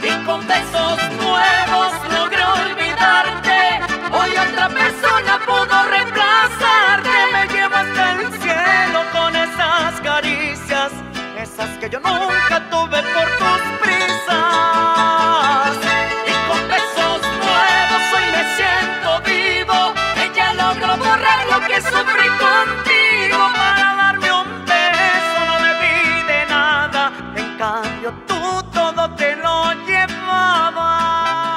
y con besos nuevos logré olvidarte. Hoy otra persona pudo reemplazarte. Me llevo hasta el cielo con esas caricias, esas que yo nunca tuve por tus prisas. Y con besos nuevos hoy me siento vivo. Ella logró borrar lo que sufrí contigo. Para darme un beso no debí de nada. En cambio tú todo te lo llevabas.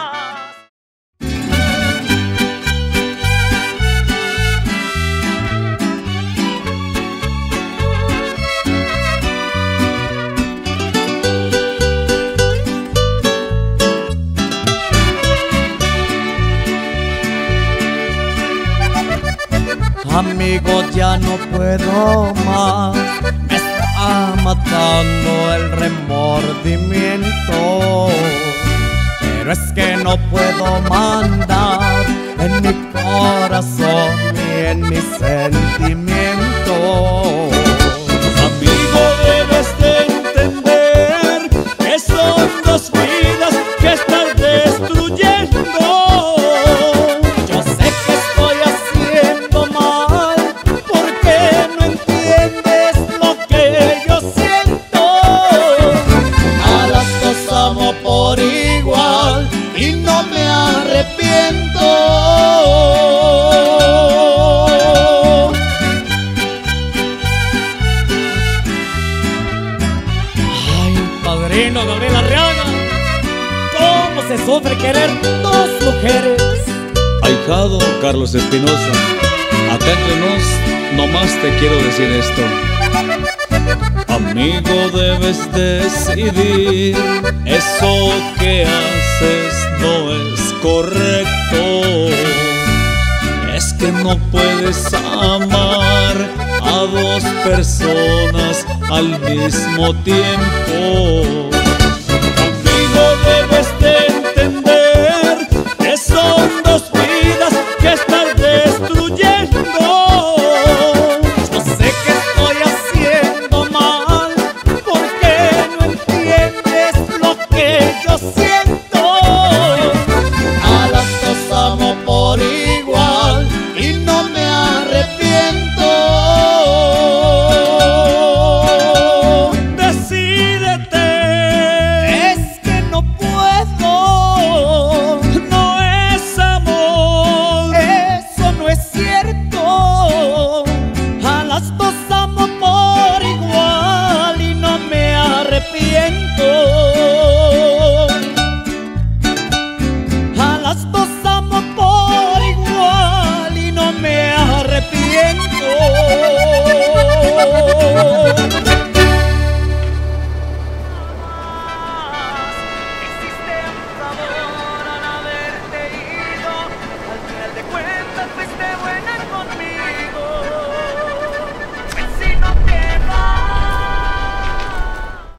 Amigo, ya no puedo más, me está matando el remordimiento. Pero es que no puedo mandar en mi corazón ni en mis sentimientos. Amigo, debes de entender que son dos vidas que estás destruyendo. Yo sé que estoy haciendo mal, porque no entiendes lo que yo siento. A las dos amo por igual y no me arrepiento. Ay, padrino Gabriel Arriaga, cómo se sufre querer dos mujeres. Ahijado Carlos Espinosa, acá entre nos, nomás te quiero decir esto. Amigo, debes decidir, eso que haces no es correcto. Es que no puedes amar a dos personas al mismo tiempo.